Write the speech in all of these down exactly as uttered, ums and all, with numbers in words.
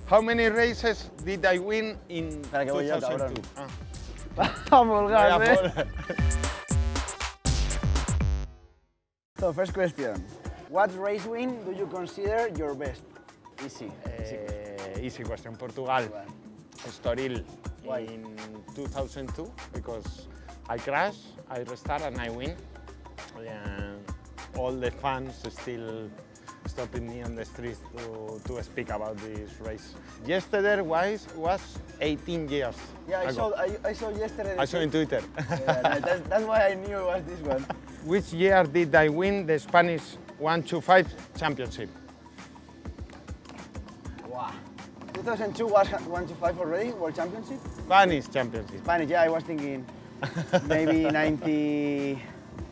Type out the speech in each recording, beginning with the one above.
How many races did I win in Espera, que voy yo, two thousand two? cabrón. Ah. Vamos, Vaya gas, por- eh. So, first question. What race win do you consider your best? Easy. Easy. Eh, easy question. Portugal. Portugal. Estoril Why? in two thousand two because I crash, I restart and I win. And all the fans still stopping me on the streets to, to speak about this race. Yesterday was, was eighteen years Yeah, I ago. saw, I, I saw yesterday. I saw in Twitter. Yeah, that's, that's why I knew it was this one. Which year did I win the Spanish one two five championship? Wow. two thousand two was one to five already, World Championship? Spanish championship. Spanish, yeah, I was thinking maybe ninety,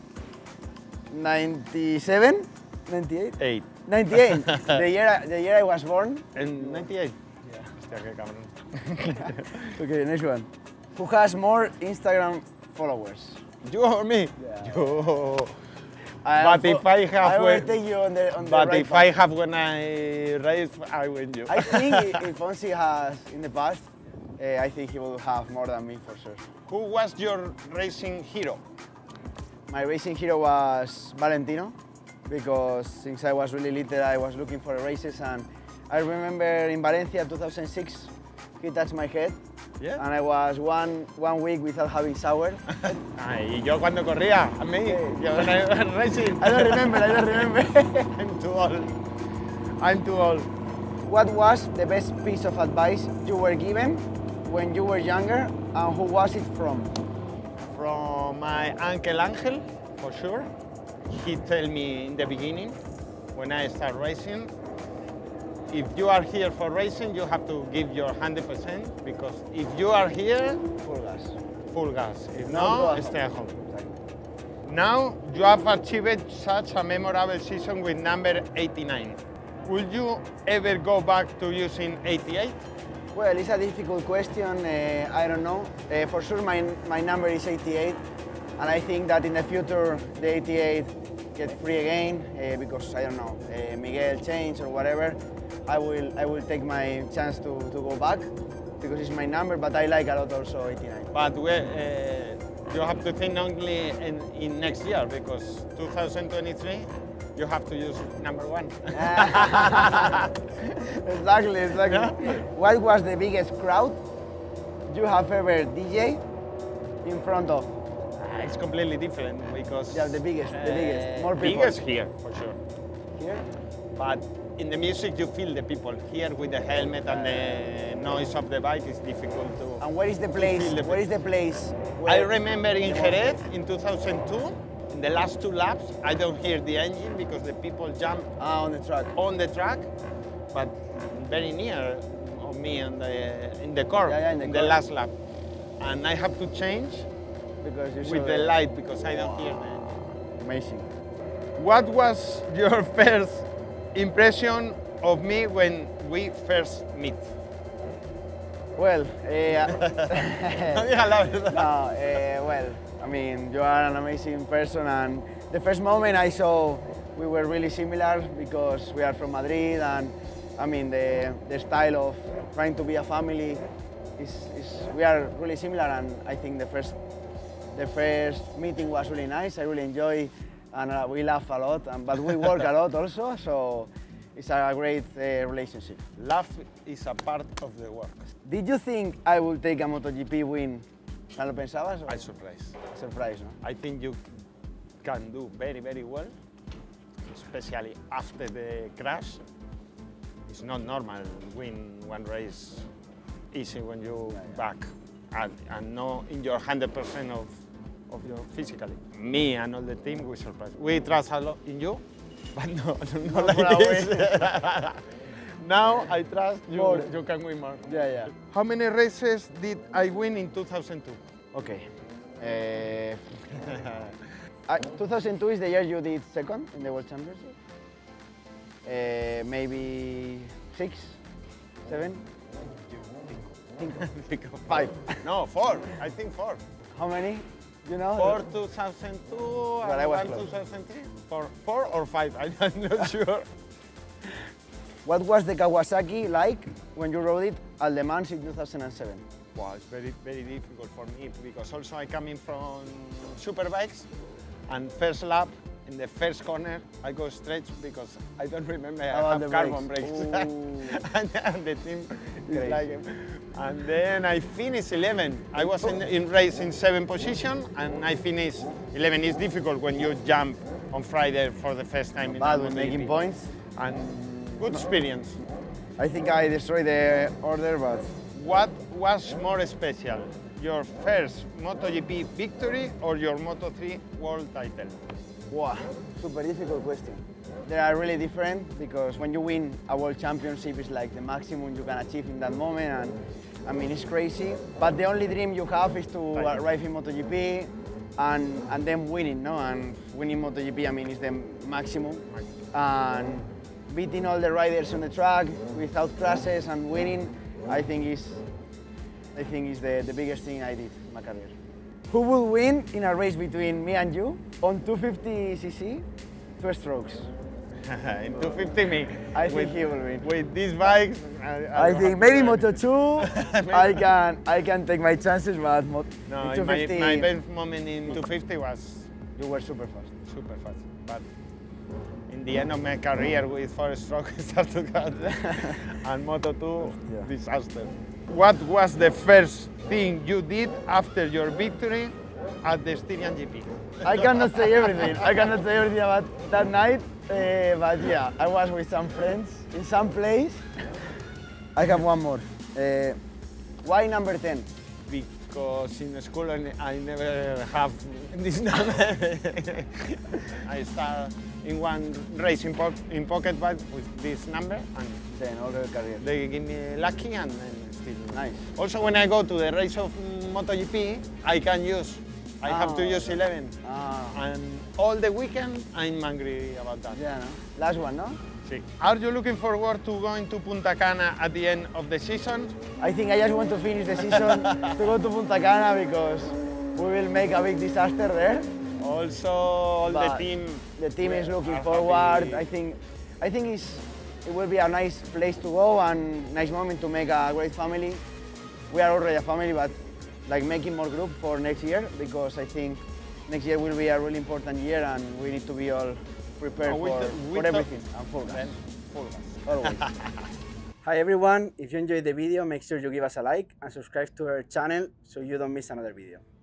ninety-seven, ninety-eight? Eight. ninety-eight, the year, I- the year I was born. In ninety-eight? Yeah. Hostia, qué cabrón. Okay, next one. Who has more Instagram followers? You or me? Yeah. You. I But fo- if I have I will when- take you on the, on the But right if I path. have when I race, I win you. I think i- if Fonsi has in the past, uh, I think he will have more than me for sure. Who was your racing hero? My racing hero was Valentino, because since I was really little, I was looking for races, and I remember in Valencia two thousand six, he touched my head, Yeah. and I was one, one week without having shower. Ay, y yo cuando corría, a mí, yo when I was racing. I don't remember, I don't remember. I'm too old. I'm too old. What was the best piece of advice you were given when you were younger, and who was it from? From my uncle Angel, for sure. He told me in the beginning, when I start racing, if you are here for racing, you have to give your one hundred percent, because if you are here, Full gas. full gas. If No, go not, at stay at home. Now you have achieved such a memorable season with number eighty-nine. Would you ever go back to using eighty-eight? Well, it's a difficult question. Uh, I don't know. Uh, for sure, my, my number is eighty-eight, and I think that in the future the eighty-eight get free again uh, because I don't know uh, Miguel changed or whatever. I will I will take my chance to, to go back because it's my number. But I like a lot also eighty-nine. But we, uh, you have to think only in, in next year, because two thousand twenty-three you have to use number one. Exactly, exactly. What was the biggest crowd you have ever D J in front of? Ah, It's completely different because Yeah, the biggest, the biggest. More people. Biggest here for sure. Here? But in the music you feel the people here with the helmet and the noise of the bike is difficult to. And where is the place? feel the Where is the place? I where- remember in Jerez in two thousand two, in the last two laps, I don't hear the engine because the people jump Ah, on the track. on the track, but very near of me in the in the car Yeah, yeah, in the car. last lap, and I have to change Because you with saw the it. light because I don't hear the. Amazing. What was your first impression of me when we first meet? Well, uh, No digas la verdad. no, uh, well, I mean, you are an amazing person, and the first moment I saw we were really similar because we are from Madrid, and I mean, the, the style of trying to be a family is, is we are really similar, and I think the first the first meeting was really nice. I really enjoy, and uh, we laugh a lot, and, but we work a lot also, so it's a great uh, relationship. Love is a part of the work. Did you think I would take a MotoGP win? ¿No lo pensabas? I surprise. Surprise, no? I think you can do very, very well, especially after the crash. It's not normal win one race easy when you Yeah, yeah. back and, and not in your one hundred percent of, of your physically. Me and all the team, we surprise. We trust a lot in you, but no, not Not for like a this. Now I trust you, More. you can win more. Yeah, yeah. How many races did I win in two thousand two? Okay. Uh, I, two thousand two is the year you did second in the World Championship. Uh, maybe six, seven, five. No, four. I think four. How many? You know? Four two thousand two I and was one close. two thousand three. Four, four or five? I'm not sure. What was the Kawasaki like when you rode it at Le Mans in two thousand seven? Wow, it's very, very difficult for me because also I coming from superbikes and first lap in the first corner I go straight because I don't remember I About have the carbon brakes. brakes. and, and the team Great. is like, and then I finished eleven. I was in, in race in seven position and I finished eleven. It's difficult when you jump on Friday for the first time in Bad the with MotoGP. making points. And good experience. I think I destroyed the order, but What was more special, your first MotoGP victory or your Moto three world title? wow, super difficult question. They are really different because when you win a world championship, it's like the maximum you can achieve in that moment, and I mean it's crazy. But the only dream you have is to Right. arrive in MotoGP and and then winning, no? And winning MotoGP, I mean, is the maximum. And beating all the riders on the track without crashes and winning, I think is I think is the, the biggest thing I did in my career. Who will win in a race between me and you on two fifty c c, two strokes? In two fifty me. I think with, he will win. With these bikes, I, I don't think have maybe to- Moto two, I can I can take my chances, but mo No, in my, two fifty my best moment in two fifty was you were super fast. super fast. But in the end of my career with four stroke, I started out and Moto two, Yeah. disaster. What was the first thing you did after your victory at the Styrian G P? I cannot say everything. I cannot say everything about that night, uh, but yeah, I was with some friends in some place. I have one more. Uh, why number ten? Because in school I, ne- I never have this number. I start in one race in, po in pocket bike with this number and ten all the career. they give me lucky and then still. Nice. Also when I go to the race of MotoGP, I can use, I have to Ah. use eleven. Ah, And all the weekend I'm angry about that. yeah, no? Last one, no? Sí. Are you looking forward to going to Punta Cana at the end of the season? I think I just want to finish the season to go to Punta Cana because we will make a big disaster there. Also, all the But team. The team is looking are forward. happy. I think, I think it's, it will be a nice place to go and nice moment to make a great family. We are already a family, but like making more group for next year because I think next year will be a really important year and we need to be all prepared Oh, we for, th- we for thought- everything and full gas. Then full gas. Always. Hi everyone, if you enjoyed the video, make sure you give us a like and subscribe to our channel so you don't miss another video.